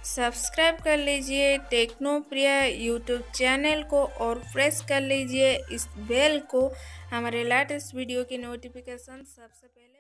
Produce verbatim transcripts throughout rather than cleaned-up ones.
Subscribe कर लीजिए techno प्रिया YouTube channel को और प्रेस कर लीजिए इस बेल को हमारे लेटेस्ट वीडियो की नोटिफिकेशन सबसे पहले।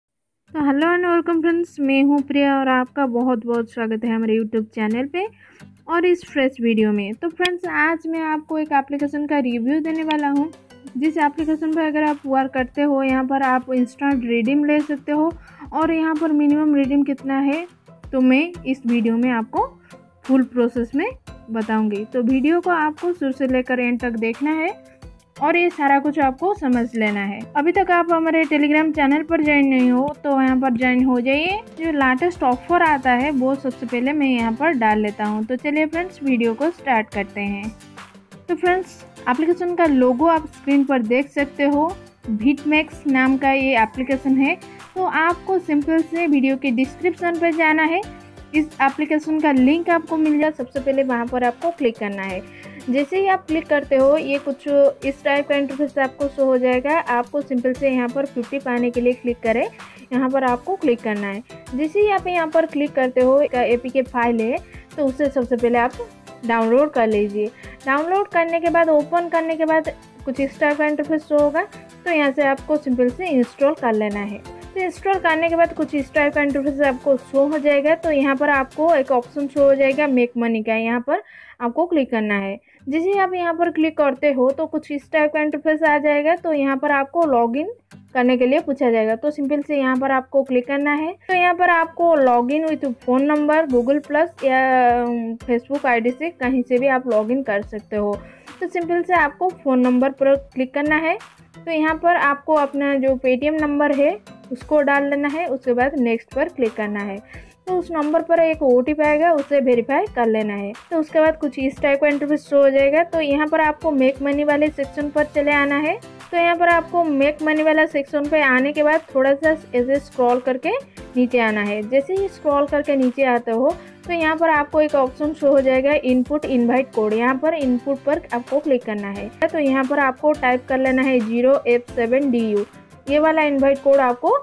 तो हेलो एंड वेलकम फ्रेंड्स, मैं हूं प्रिया और आपका बहुत बहुत स्वागत है हमारे यूट्यूब चैनल पे और इस फ्रेश वीडियो में। तो फ्रेंड्स, आज मैं आपको एक एप्लीकेशन का रिव्यू देने वाला हूं, जिस एप्लीकेशन पर अगर आप वर्क करते हो यहाँ पर आप इंस्टेंट रिडीम ले सकते हो। और यहाँ पर मिनिमम रिडीम कितना है तो मैं इस वीडियो में आपको फुल प्रोसेस में बताऊंगी। तो वीडियो को आपको शुरू से लेकर एंड तक देखना है और ये सारा कुछ आपको समझ लेना है। अभी तक आप हमारे टेलीग्राम चैनल पर ज्वाइन नहीं हो तो यहाँ पर ज्वाइन हो जाइए। जो लेटेस्ट ऑफर आता है वो सबसे पहले मैं यहाँ पर डाल लेता हूँ। तो चलिए फ्रेंड्स, वीडियो को स्टार्ट करते हैं। तो फ्रेंड्स, एप्लीकेशन का लोगो आप स्क्रीन पर देख सकते हो। बीटमैक्स नाम का ये एप्लीकेशन है। तो आपको सिंपल से वीडियो के डिस्क्रिप्शन पर जाना है। इस एप्लीकेशन का लिंक आपको मिल जाए, सबसे पहले वहाँ पर आपको क्लिक करना है। जैसे ही आप क्लिक करते हो ये कुछ इस टाइप का इंटरफेस आपको शो हो जाएगा। आपको सिंपल से यहाँ पर फिफ्टी पाने के लिए क्लिक करें, यहाँ पर आपको क्लिक करना है। जैसे ही आप यहाँ पर क्लिक करते हो एक एपीके फाइल है तो उसे सबसे पहले आप डाउनलोड कर लीजिए। डाउनलोड करने के बाद ओपन करने के बाद कुछ इस टाइप का इंटरफेस शो होगा। तो यहाँ से आपको सिंपल से इंस्टॉल कर लेना है। तो इंस्टॉल करने के बाद कुछ इस टाइप का इंटरफेस आपको शो हो जाएगा। तो यहाँ पर आपको एक ऑप्शन शो हो जाएगा मेक मनी का, यहाँ पर आपको क्लिक करना है। जैसे ही आप यहाँ पर क्लिक करते हो तो कुछ इस टाइप का इंटरफेस आ जाएगा। तो यहाँ पर आपको लॉगिन करने के लिए पूछा जाएगा। तो सिंपल से यहाँ पर आपको क्लिक करना है। तो यहाँ पर आपको login with phone number, Google plus या फेसबुक आईडी से कहीं से भी आप लॉगिन कर सकते हो। तो सिंपल से आपको फ़ोन नंबर पर क्लिक करना है। तो यहाँ पर आपको अपना जो पेटीएम नंबर है उसको डाल लेना है। उसके बाद नेक्स्ट पर क्लिक करना है। तो उस नंबर पर एक ओटीपी आएगा, उसे वेरीफाई कर लेना है। तो उसके बाद कुछ इस टाइप का इंटरफेस शो हो जाएगा। तो यहाँ पर आपको मेक मनी वाले सेक्शन पर चले आना है। तो यहाँ पर आपको मेक मनी वाला सेक्शन पे आने के बाद थोड़ा सा ऐसे स्क्रॉल करके नीचे आना है। जैसे ही स्क्रॉल करके नीचे आते हो तो यहाँ पर आपको एक ऑप्शन शो हो जाएगा इनपुट इनवाइट कोड। यहाँ पर इनपुट पर आपको क्लिक करना है। तो यहाँ पर आपको टाइप कर लेना है zero F seven D U. ये वाला इनवाइट कोड आपको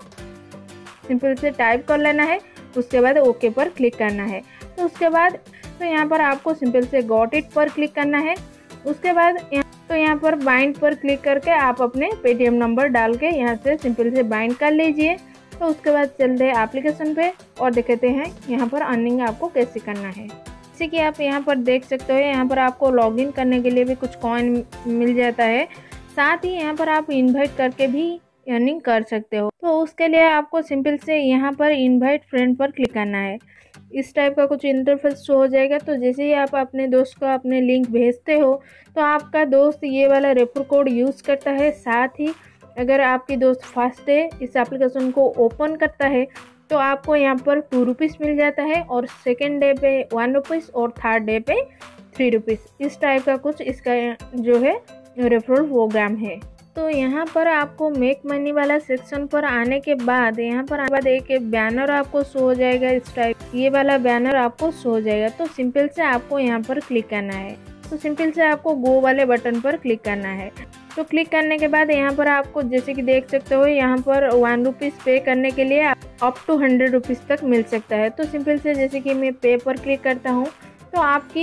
सिंपल से टाइप कर लेना है। उसके बाद ओके पर क्लिक करना है। तो उसके बाद तो यहाँ पर आपको सिंपल से गॉट इट पर क्लिक करना है। उसके बाद तो यहाँ पर बाइंड पर क्लिक करके आप अपने पेटीएम नंबर डाल के यहाँ से सिंपल से बाइंड कर लीजिए। तो उसके बाद चलते हैं एप्लीकेशन पे और देखते हैं यहाँ पर अर्निंग आपको कैसे करना है। जैसे कि आप यहाँ पर देख सकते हो, यहाँ पर आपको लॉगिन करने के लिए भी कुछ कॉइन मिल जाता है। साथ ही यहाँ पर आप इन्वाइट करके भी अर्निंग कर सकते हो। तो उसके लिए आपको सिंपल से यहाँ पर इनवाइट फ्रेंड पर क्लिक करना है। इस टाइप का कुछ इंटरफेस शो हो जाएगा। तो जैसे ही आप अपने दोस्त को अपने लिंक भेजते हो तो आपका दोस्त ये वाला रेफर कोड यूज़ करता है। साथ ही अगर आपकी दोस्त फर्स्ट डे इस एप्लीकेशन को ओपन करता है तो आपको यहाँ पर टू रुपीज़ मिल जाता है और सेकेंड डे पे वन रुपीज़ और थर्ड डे पे थ्री रुपीज़। इस टाइप का कुछ इसका जो है रेफरल प्रोग्राम है। तो यहाँ पर आपको मेक मनी वाला सेक्शन पर आने के बाद यहाँ पर बाद एक बैनर आपको शो हो जाएगा। इस टाइप ये वाला बैनर आपको शो हो जाएगा। तो सिंपल से आपको यहाँ पर क्लिक करना है। तो सिंपल से आपको गो वाले बटन पर क्लिक करना है। तो क्लिक करने के बाद यहाँ पर आपको जैसे कि देख सकते हो यहाँ पर वन रुपीज़ पे करने के लिए अप टू हंड्रेड रुपीज़ तक मिल सकता है। तो सिंपल से जैसे कि मैं पे पर क्लिक करता हूँ तो आपकी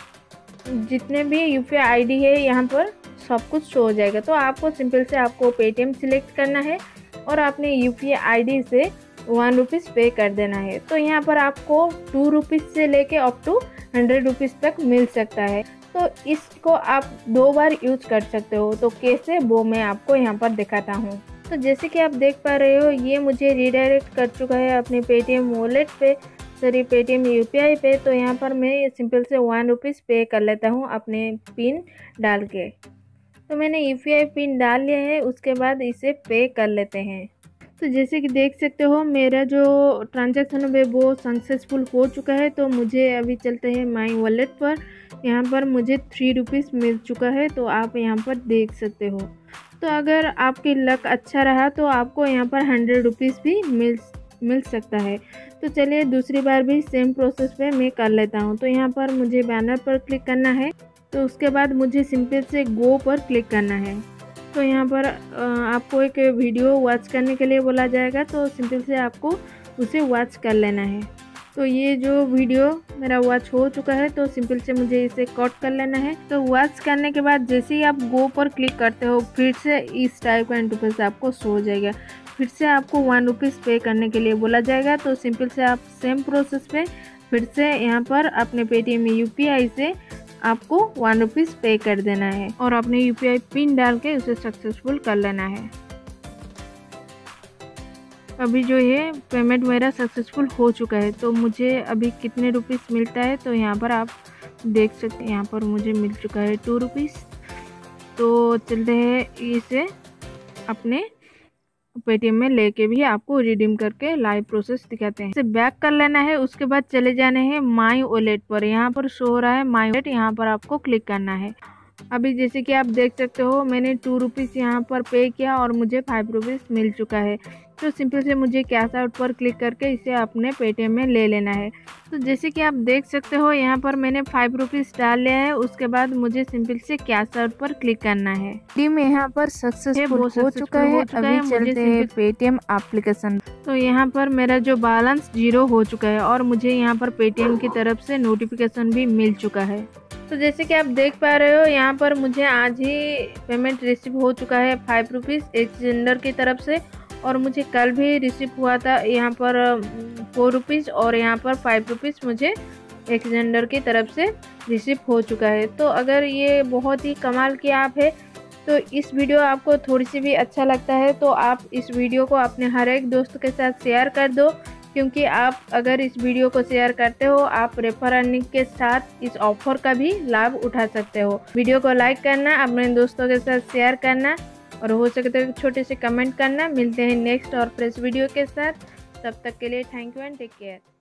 जितने भी यूपीआई आईडी है यहाँ पर सब कुछ शो हो जाएगा। तो आपको सिंपल से आपको पेटीएम सिलेक्ट करना है और अपने यूपीआई आईडी से वन रुपीज़ पे कर देना है। तो यहाँ पर आपको टू रुपीज़ से लेके अप टू हंड्रेड रुपीज़ तक मिल सकता है। तो इसको आप दो बार यूज कर सकते हो। तो कैसे वो मैं आपको यहाँ पर दिखाता हूँ। तो जैसे कि आप देख पा रहे हो ये मुझे रिडायरेक्ट कर चुका है अपने पेटीएम वॉलेट पे, सॉरी पेटीएम यूपीआई पे। तो यहाँ पर मैं सिंपल से वन रुपीज़ पे कर लेता हूँ अपने पिन डाल के। तो मैंने यूपीआई पिन डाल लिया है। उसके बाद इसे पे कर लेते हैं। तो जैसे कि देख सकते हो मेरा जो ट्रांजैक्शन है वो सक्सेसफुल हो चुका है। तो मुझे अभी चलते हैं माई वॉलेट पर। यहाँ पर मुझे थ्री रुपीज़ मिल चुका है। तो आप यहाँ पर देख सकते हो। तो अगर आपकी लक अच्छा रहा तो आपको यहाँ पर हंड्रेड रुपीज़ भी मिल मिल सकता है। तो चलिए दूसरी बार भी सेम प्रोसेस पे मैं कर लेता हूँ। तो यहाँ पर मुझे बैनर पर क्लिक करना है। तो उसके बाद मुझे सिंपल से गो पर क्लिक करना है। तो यहाँ पर आपको एक वीडियो वॉच करने के लिए बोला जाएगा। तो सिंपल से आपको उसे वॉच कर लेना है। तो ये जो वीडियो मेरा वॉच हो चुका है, तो सिंपल से मुझे इसे कट कर लेना है। तो वॉच करने के बाद जैसे ही आप गो पर क्लिक करते हो, फिर से इस टाइप का इंटरफेस आपको शो हो जाएगा। फिर से आपको वन रुपीज़ पे करने के लिए बोला जाएगा। तो सिंपल से आप सेम प्रोसेस पे फिर से यहाँ पर अपने पेटीएम यू पी आई से आपको वन रुपीज़ पे कर देना है और अपने यू पी आई पिन डाल के उसे सक्सेसफुल कर लेना है। अभी जो ये पेमेंट मेरा सक्सेसफुल हो चुका है, तो मुझे अभी कितने रुपीस मिलता है तो यहाँ पर आप देख सकते हैं। यहाँ पर मुझे मिल चुका है टू रुपीज़। तो चलते हैं इसे अपने पेटीएम में लेके भी आपको रिडीम करके लाइव प्रोसेस दिखाते हैं। इसे बैक कर लेना है, उसके बाद चले जाने हैं माई वॉलेट पर। यहाँ पर शो हो रहा है माई वॉलेट, यहाँ पर आपको क्लिक करना है। अभी जैसे कि आप देख सकते हो, मैंने टू रुपीज़ यहाँ पर पे किया और मुझे फाइव रुपीज़ मिल चुका है। तो सिंपल से मुझे कैश आउट पर क्लिक करके इसे अपने पेटीएम में ले लेना है। तो जैसे कि आप देख सकते हो, यहाँ पर मैंने फाइव रुपीज़ डाल लिया है। उसके बाद मुझे सिंपल से कैश आउट पर क्लिक करना है। टीम यहाँ पर सक्सेसफुल हो चुका है। अभी चलते हैं पेटीएम एप्लीकेशन। तो यहाँ पर मेरा जो बैलेंस जीरो हो चुका है और मुझे यहाँ पर पेटीएम की तरफ से नोटिफिकेशन भी मिल चुका है। तो जैसे कि आप देख पा रहे हो, यहाँ पर मुझे आज ही पेमेंट रिसीव हो चुका है फाइव रुपीज़ एक्सचेंजर की तरफ से, और मुझे कल भी रिसीव हुआ था यहाँ पर फोर रुपीज़ और यहाँ पर फाइव रुपीज़ मुझे एक्सचेंजर की तरफ से रिसीव हो चुका है। तो अगर ये बहुत ही कमाल की ऐप है, तो इस वीडियो आपको थोड़ी सी भी अच्छा लगता है तो आप इस वीडियो को अपने हर एक दोस्त के साथ शेयर कर दो, क्योंकि आप अगर इस वीडियो को शेयर करते हो, आप रेफर अर्निंग के साथ इस ऑफर का भी लाभ उठा सकते हो। वीडियो को लाइक करना, अपने दोस्तों के साथ शेयर करना और हो सके तो छोटे से कमेंट करना। मिलते हैं नेक्स्ट और फ्रेश वीडियो के साथ। तब तक के लिए thank you and take care.